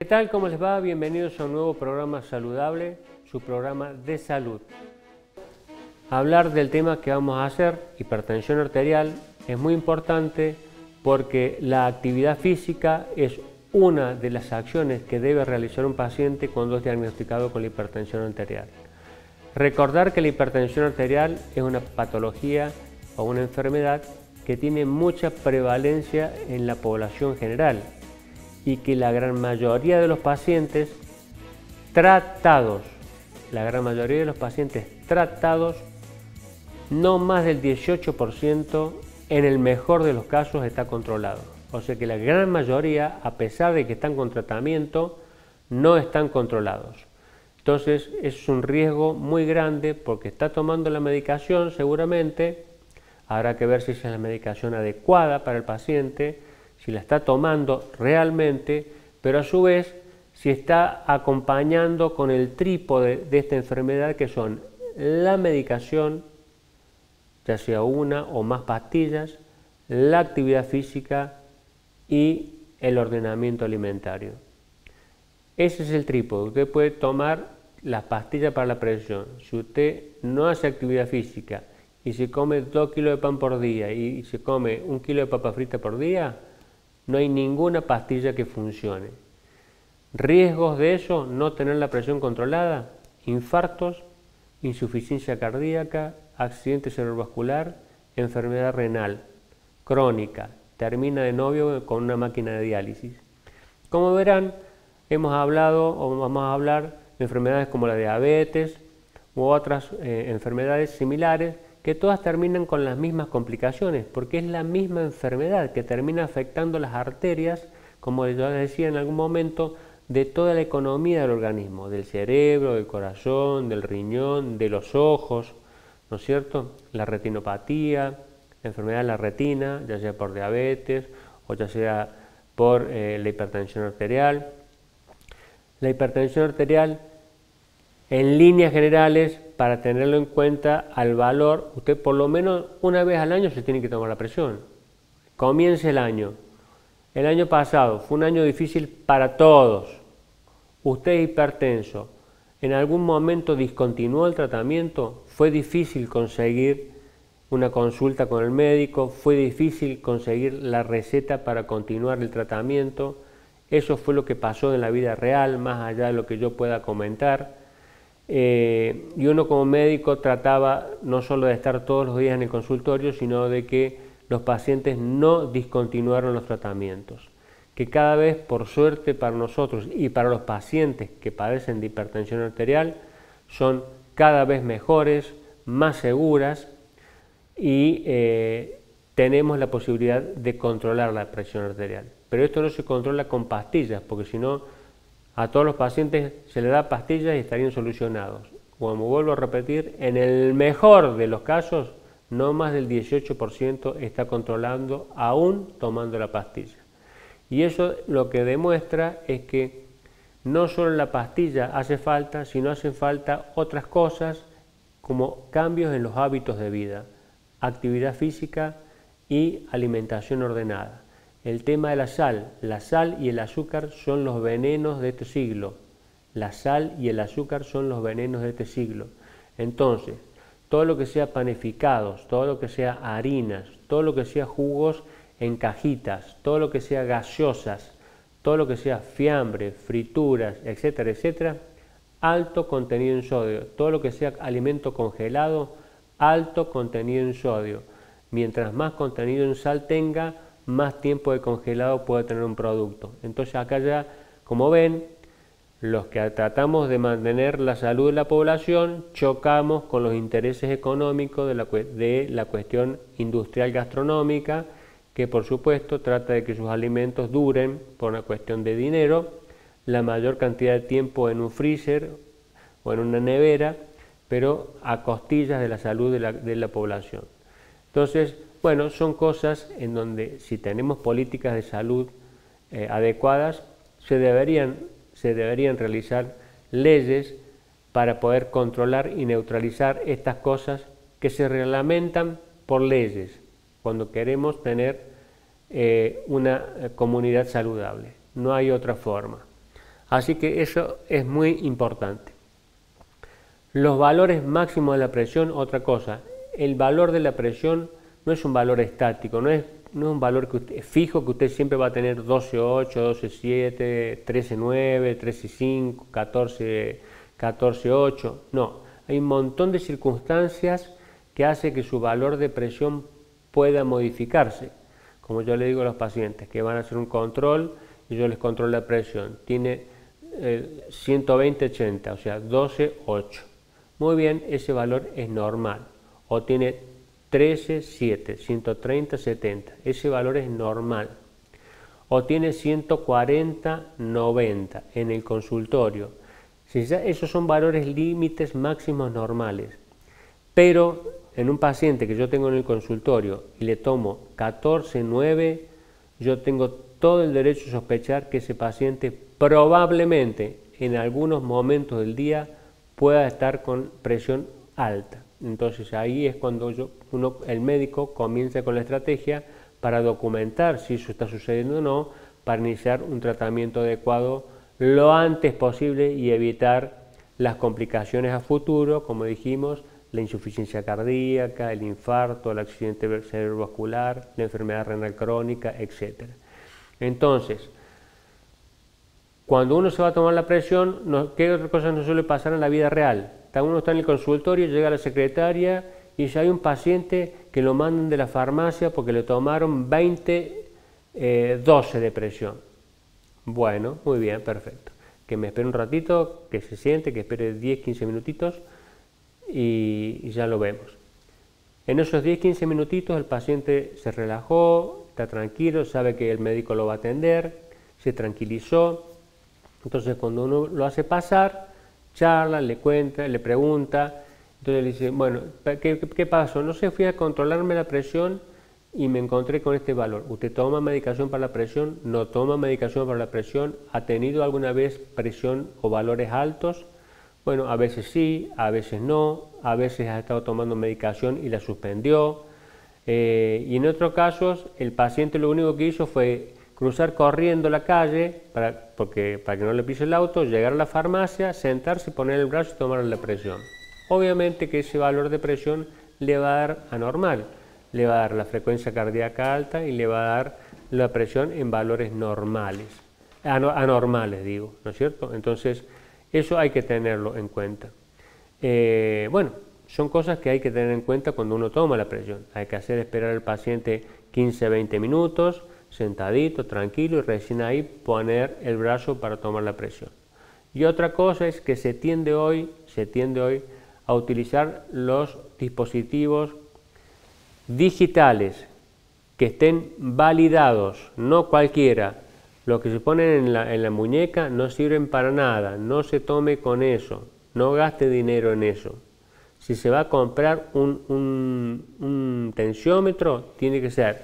¿Qué tal? ¿Cómo les va? Bienvenidos a un nuevo programa saludable, su programa de salud. Hablar del tema que vamos a hacer, hipertensión arterial, es muy importante porque la actividad física es una de las acciones que debe realizar un paciente cuando es diagnosticado con la hipertensión arterial. Recordar que la hipertensión arterial es una patología o una enfermedad que tiene mucha prevalencia en la población general y que la gran mayoría de los pacientes tratados, no más del 18% en el mejor de los casos está controlado. O sea que la gran mayoría, a pesar de que están con tratamiento, no están controlados. Entonces es un riesgo muy grande porque está tomando la medicación seguramente, habrá que ver si es la medicación adecuada para el paciente, si la está tomando realmente, pero a su vez si está acompañando con el trípode de esta enfermedad que son la medicación, ya sea una o más pastillas, la actividad física y el ordenamiento alimentario. Ese es el trípode. Usted puede tomar las pastillas para la presión. Si usted no hace actividad física y se come 2 kilos de pan por día y se come 1 kilo de papa frita por día, no hay ninguna pastilla que funcione. Riesgos de eso: no tener la presión controlada, infartos, insuficiencia cardíaca, accidente cerebrovascular, enfermedad renal crónica, termina de novio con una máquina de diálisis. Como verán, hemos hablado o vamos a hablar de enfermedades como la diabetes u otras enfermedades similares que todas terminan con las mismas complicaciones, porque es la misma enfermedad que termina afectando las arterias, como yo decía en algún momento, de toda la economía del organismo, del cerebro, del corazón, del riñón, de los ojos, ¿no es cierto? La retinopatía, la enfermedad de la retina, ya sea por diabetes o ya sea por la hipertensión arterial. La hipertensión arterial, en líneas generales, para tenerlo en cuenta al valor, usted por lo menos una vez al año se tiene que tomar la presión. Comience el año. El año pasado fue un año difícil para todos. Usted es hipertenso. ¿En algún momento discontinuó el tratamiento? ¿Fue difícil conseguir una consulta con el médico? ¿Fue difícil conseguir la receta para continuar el tratamiento? Eso fue lo que pasó en la vida real, más allá de lo que yo pueda comentar. Y uno como médico trataba no solo de estar todos los días en el consultorio, sino de que los pacientes no discontinuaron los tratamientos. Que cada vez, por suerte para nosotros y para los pacientes que padecen de hipertensión arterial, son cada vez mejores, más seguras y tenemos la posibilidad de controlar la presión arterial. Pero esto no se controla con pastillas, porque si no, a todos los pacientes se les da pastillas y estarían solucionados. Como vuelvo a repetir, en el mejor de los casos, no más del 18% está controlando aún tomando la pastilla. Y eso lo que demuestra es que no solo la pastilla hace falta, sino hacen falta otras cosas como cambios en los hábitos de vida, actividad física y alimentación ordenada. El tema de la sal y el azúcar son los venenos de este siglo. La sal y el azúcar son los venenos de este siglo. Entonces, todo lo que sea panificados, todo lo que sea harinas, todo lo que sea jugos en cajitas, todo lo que sea gaseosas, todo lo que sea fiambre, frituras, etcétera, etcétera, alto contenido en sodio. Todo lo que sea alimento congelado, alto contenido en sodio. Mientras más contenido en sal tenga, más tiempo de congelado puede tener un producto. Entonces acá ya, como ven, los que tratamos de mantener la salud de la población chocamos con los intereses económicos de la cuestión industrial gastronómica, que por supuesto trata de que sus alimentos duren, por una cuestión de dinero, la mayor cantidad de tiempo en un freezer o en una nevera, pero a costillas de la salud de la población. Entonces, bueno, son cosas en donde si tenemos políticas de salud adecuadas, se deberían realizar leyes para poder controlar y neutralizar estas cosas que se reglamentan por leyes cuando queremos tener una comunidad saludable. No hay otra forma. Así que eso es muy importante. Los valores máximos de la presión, otra cosa. El valor de la presión no es un valor estático, no es un valor fijo que usted siempre va a tener 12.8, 12.7, 13.9, 13.5, 14.8. No, hay un montón de circunstancias que hace que su valor de presión pueda modificarse. Como yo le digo a los pacientes que van a hacer un control y yo les controlo la presión, tiene 120/80, o sea 12.8. Muy bien, ese valor es normal. O tiene 13.7, 130/70, ese valor es normal. O tiene 140/90 en el consultorio. Esos son valores límites máximos normales. Pero en un paciente que yo tengo en el consultorio y le tomo 14.9, yo tengo todo el derecho a sospechar que ese paciente probablemente en algunos momentos del día pueda estar con presión alta. Entonces ahí es cuando el médico comienza con la estrategia para documentar si eso está sucediendo o no, para iniciar un tratamiento adecuado lo antes posible y evitar las complicaciones a futuro, como dijimos, la insuficiencia cardíaca, el infarto, el accidente cerebrovascular, la enfermedad renal crónica, etc. Entonces, cuando uno se va a tomar la presión, ¿qué otra cosa nos suele pasar en la vida real? Uno está en el consultorio, llega la secretaria y dice, hay un paciente que lo mandan de la farmacia porque le tomaron 12 de presión. Bueno, muy bien, perfecto. Que me espere un ratito, que se siente, que espere 10-15 minutitos y ya lo vemos. En esos 10-15 minutitos el paciente se relajó, está tranquilo, sabe que el médico lo va a atender, se tranquilizó. Entonces cuando uno lo hace pasar, charla, le cuenta, le pregunta, entonces le dice, bueno, ¿qué pasó? No sé, fui a controlarme la presión y me encontré con este valor. ¿Usted toma medicación para la presión? ¿No toma medicación para la presión? ¿Ha tenido alguna vez presión o valores altos? Bueno, a veces sí, a veces no, a veces ha estado tomando medicación y la suspendió. Y en otros casos, el paciente lo único que hizo fue cruzar corriendo la calle para que no le pise el auto, llegar a la farmacia, sentarse, poner el brazo y tomar la presión. Obviamente que ese valor de presión le va a dar anormal, le va a dar la frecuencia cardíaca alta y le va a dar la presión en valores normales, anormales digo, ¿no es cierto? Entonces eso hay que tenerlo en cuenta. Bueno, son cosas que hay que tener en cuenta cuando uno toma la presión. Hay que hacer esperar al paciente 15-20 minutos, sentadito, tranquilo, y recién ahí poner el brazo para tomar la presión. Y otra cosa es que se tiende hoy a utilizar los dispositivos digitales que estén validados, no cualquiera. Los que se ponen en la muñeca no sirven para nada, no se tome con eso, no gaste dinero en eso. Si se va a comprar un tensiómetro, tiene que ser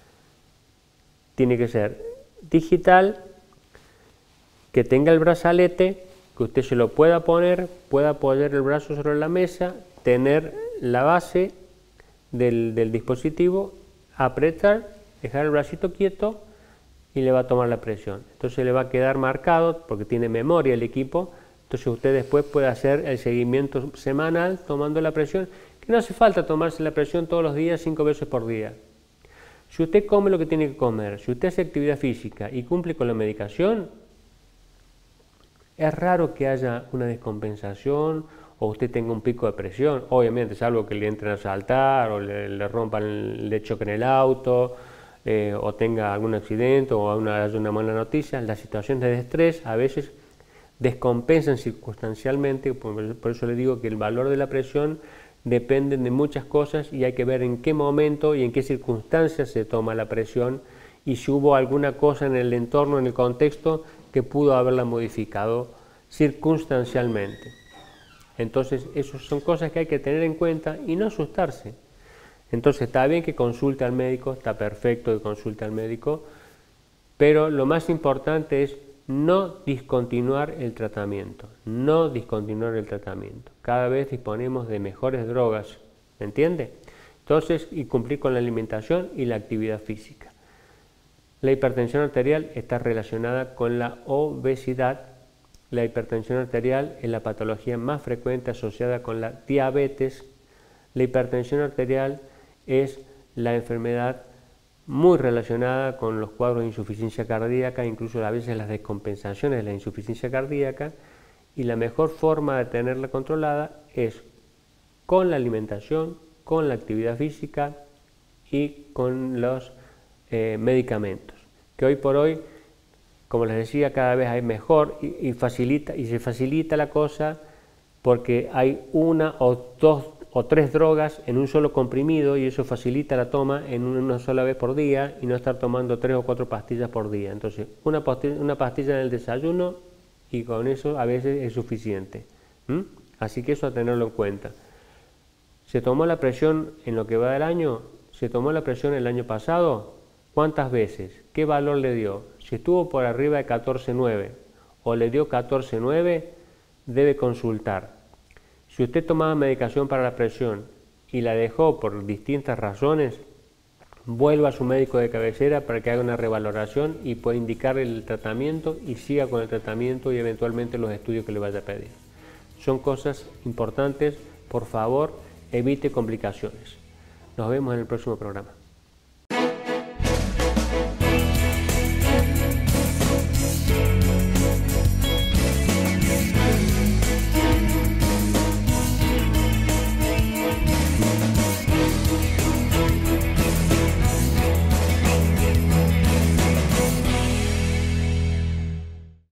digital, que tenga el brazalete, que usted se lo pueda poner, pueda apoyar el brazo sobre la mesa, tener la base del dispositivo, apretar, dejar el bracito quieto y le va a tomar la presión. Entonces le va a quedar marcado, porque tiene memoria el equipo, entonces usted después puede hacer el seguimiento semanal tomando la presión, que no hace falta tomarse la presión todos los días, 5 veces por día. Si usted come lo que tiene que comer, si usted hace actividad física y cumple con la medicación, es raro que haya una descompensación o usted tenga un pico de presión. Obviamente es algo que le entren a saltar o le rompan, le choquen el auto o tenga algún accidente o haya una mala noticia. Las situaciones de estrés a veces descompensan circunstancialmente, por eso le digo que el valor de la presión depende de muchas cosas y hay que ver en qué momento y en qué circunstancias se toma la presión y si hubo alguna cosa en el entorno, en el contexto, que pudo haberla modificado circunstancialmente. Entonces, esas son cosas que hay que tener en cuenta y no asustarse. Entonces, está bien que consulte al médico, está perfecto que consulte al médico, pero lo más importante es no discontinuar el tratamiento, no discontinuar el tratamiento. Cada vez disponemos de mejores drogas, ¿me entiende? Entonces, y cumplir con la alimentación y la actividad física. La hipertensión arterial está relacionada con la obesidad, la hipertensión arterial es la patología más frecuente asociada con la diabetes. La hipertensión arterial es la enfermedad muy relacionada con los cuadros de insuficiencia cardíaca, incluso a veces las descompensaciones de la insuficiencia cardíaca, y la mejor forma de tenerla controlada es con la alimentación, con la actividad física y con los medicamentos, que hoy por hoy, como les decía, cada vez hay mejor y se facilita la cosa porque hay una o dos o tres drogas en un solo comprimido y eso facilita la toma en una sola vez por día y no estar tomando 3 o 4 pastillas por día. Entonces, una pastilla en el desayuno y con eso a veces es suficiente. Así que eso a tenerlo en cuenta. ¿Se tomó la presión en lo que va del año? ¿Se tomó la presión el año pasado? ¿Cuántas veces? ¿Qué valor le dio? Si estuvo por arriba de 14,9 o le dio 14,9, debe consultar. Si usted tomaba medicación para la presión y la dejó por distintas razones, vuelva a su médico de cabecera para que haga una revaloración y pueda indicarle el tratamiento y siga con el tratamiento y eventualmente los estudios que le vaya a pedir. Son cosas importantes, por favor, evite complicaciones. Nos vemos en el próximo programa.